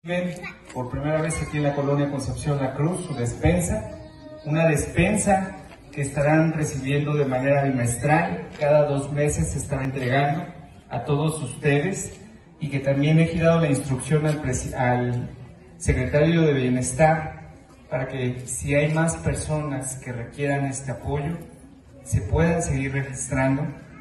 Ven por primera vez aquí en la colonia Concepción La Cruz su despensa, una despensa que estarán recibiendo de manera bimestral, cada 2 meses se estará entregando a todos ustedes, y que también he girado la instrucción al secretario de Bienestar para que si hay más personas que requieran este apoyo, se puedan seguir registrando